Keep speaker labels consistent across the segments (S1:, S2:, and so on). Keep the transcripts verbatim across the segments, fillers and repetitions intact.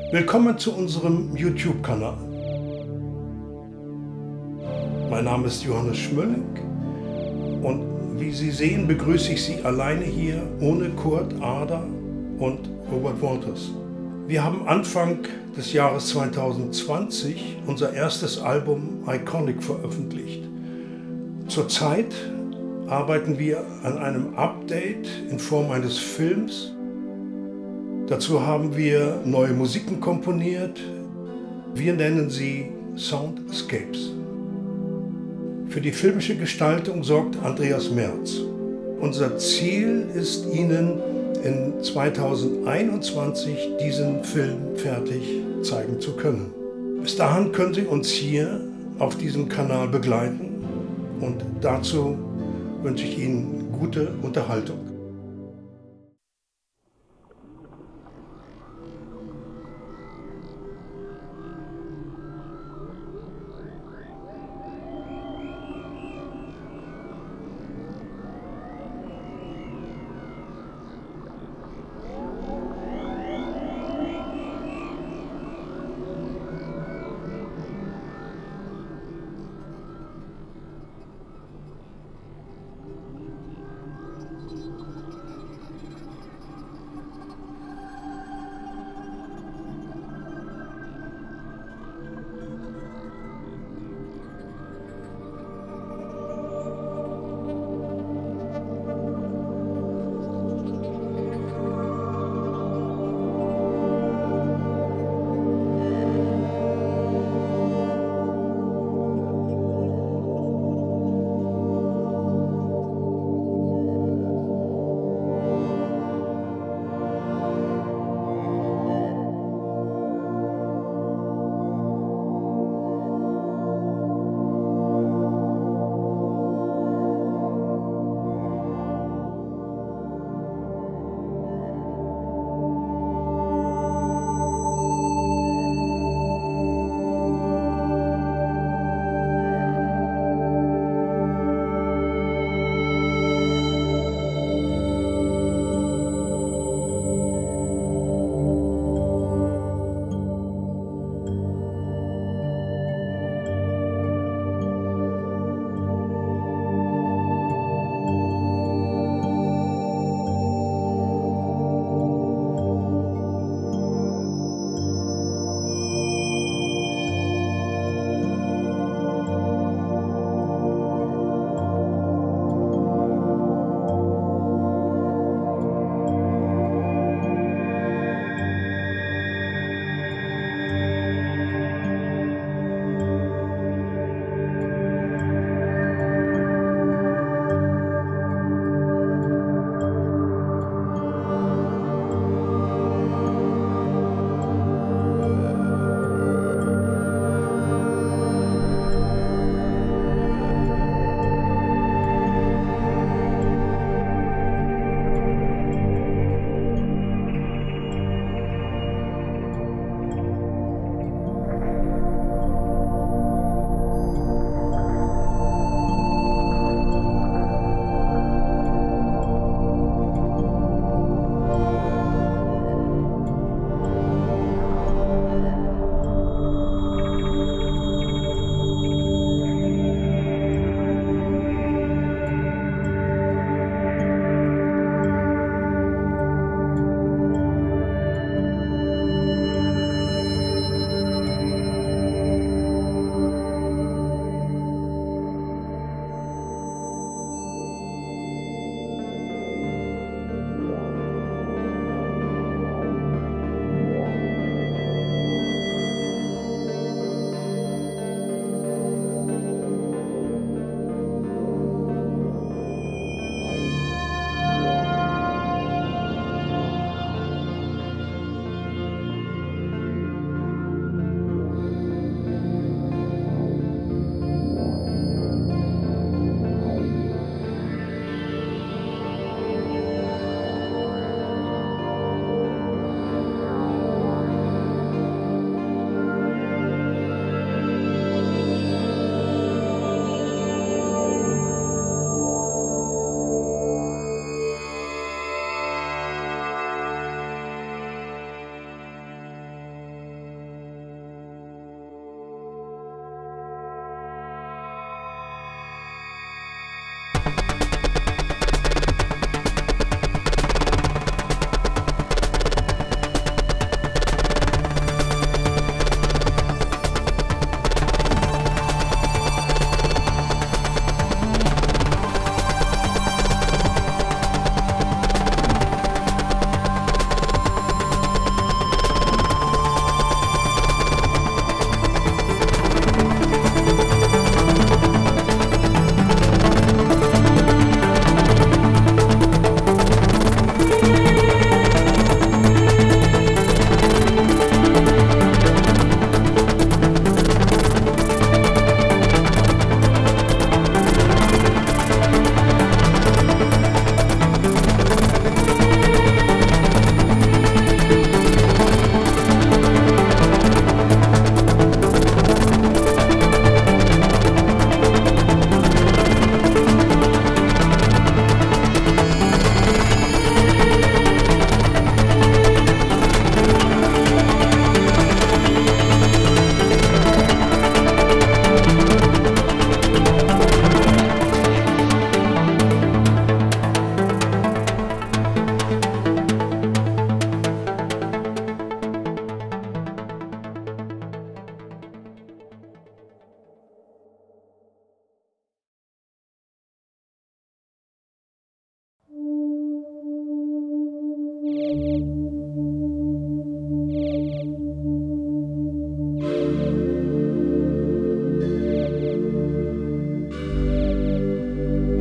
S1: Willkommen zu unserem YouTube-Kanal. Mein Name ist Johannes Schmölling und wie Sie sehen, begrüße ich Sie alleine hier, ohne Kurt Ader und Robert Wolters. Wir haben Anfang des Jahres zweitausendzwanzig unser erstes Album Iconic veröffentlicht. Zurzeit arbeiten wir an einem Update in Form eines Films. Dazu haben wir neue Musiken komponiert. Wir nennen sie Soundscapes. Für die filmische Gestaltung sorgt Andreas Merz. Unser Ziel ist, Ihnen in zweitausendeinundzwanzig diesen Film fertig zeigen zu können. Bis dahin können Sie uns hier auf diesem Kanal begleiten und dazu wünsche ich Ihnen gute Unterhaltung.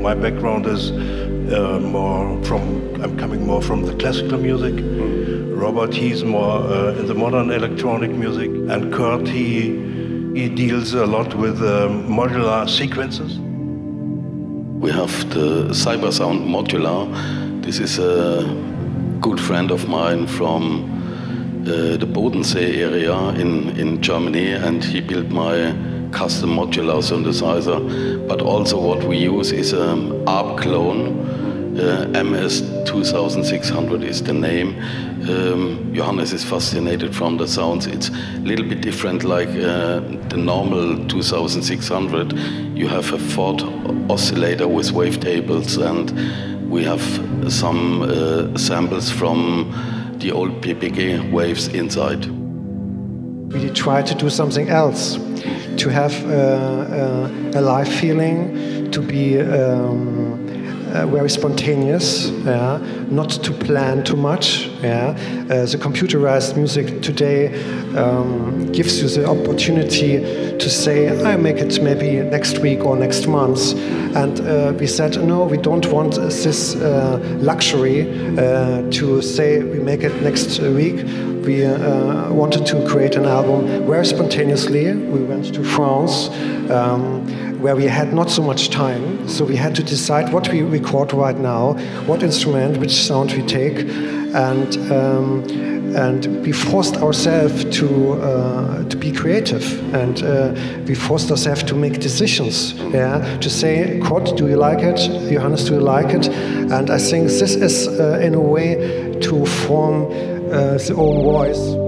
S1: My background is uh, more from, I'm coming more from the classical music. Mm. Robert, he's more uh, in the modern electronic music. And Kurt, he, he deals a lot with um, modular sequences.
S2: We have the Cybersound Modular. This is a good friend of mine from uh, the Bodensee area in, in Germany, and he built my custom modular synthesizer. But also what we use is an A R P clone. Uh, M S twenty-six hundred is the name. Um, Johannes is fascinated from the sounds. It's a little bit different like uh, the normal twenty-six hundred. You have a Ford oscillator with wavetables, and we have some uh, samples from the old P P G waves inside.
S3: We try to do something else, to have uh, uh, a live feeling, to be um, Uh, very spontaneous, yeah, not to plan too much. Yeah. Uh, the computerized music today um, gives you the opportunity to say, I make it maybe next week or next month. And uh, we said, no, we don't want this uh, luxury uh, to say we make it next week. We uh, wanted to create an album very spontaneously. We went to France, um, where we had not so much time, so we had to decide what we record right now, what instrument, which sound we take, and um, and we forced ourselves to uh, to be creative, and uh, we forced ourselves to make decisions. Yeah, to say, Kurt, do you like it? Johannes, do you like it? And I think this is uh, in a way to form uh, the own voice.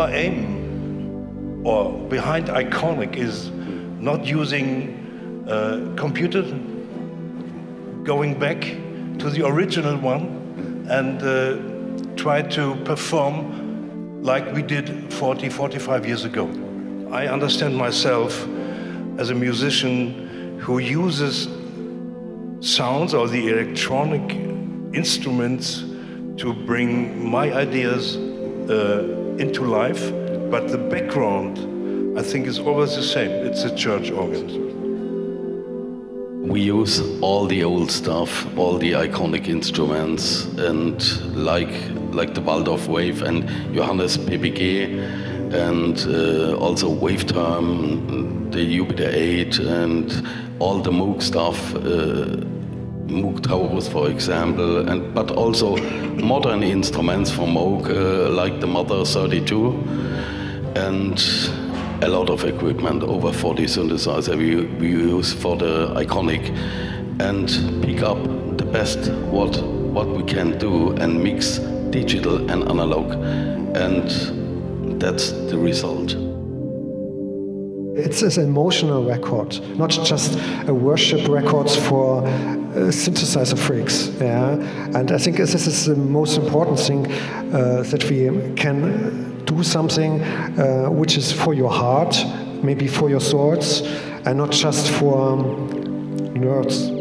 S1: our aim, or behind Iconic, is not using uh, computer, going back to the original one and uh, try to perform like we did forty, forty-five years ago. I understand myself as a musician who uses sounds or the electronic instruments to bring my ideas uh, into life, but the background, I think, is always the same. It's a church organ.
S2: We use all the old stuff, all the iconic instruments, and like like the Waldorf Wave and Johannes P P G, and uh, also Waveterm, the Jupiter eight, and all the Moog stuff, uh, Moog Taurus, for example, and but also modern instruments from Moog, uh, like the Mother thirty-two, and a lot of equipment, over forty synthesizers we, we use for the Iconic, and pick up the best what what we can do and mix digital and analog, and that's the result.
S3: It's an emotional record, not just a worship record for uh, synthesizer freaks. Yeah, and I think this is the most important thing, uh, that we can do something uh, which is for your heart, maybe for your thoughts, and not just for um, nerds.